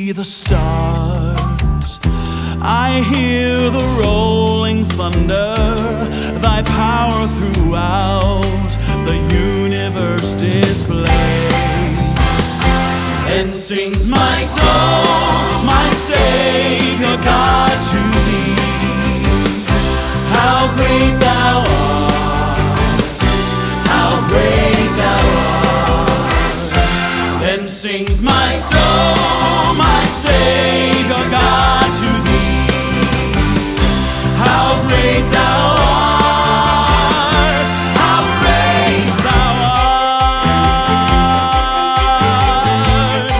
see the stars, I hear the rolling thunder, thy power throughout the universe display. Then sings my soul, my Savior God, to thee, how great thou art, how great thou art. Then sings my soul, my Savior God, to thee, how great thou art, how great thou art.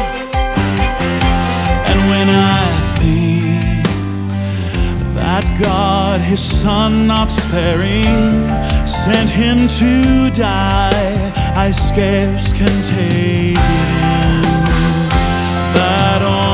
And when I think that God, his Son not sparing, sent him to die, I scarce can take it in, that on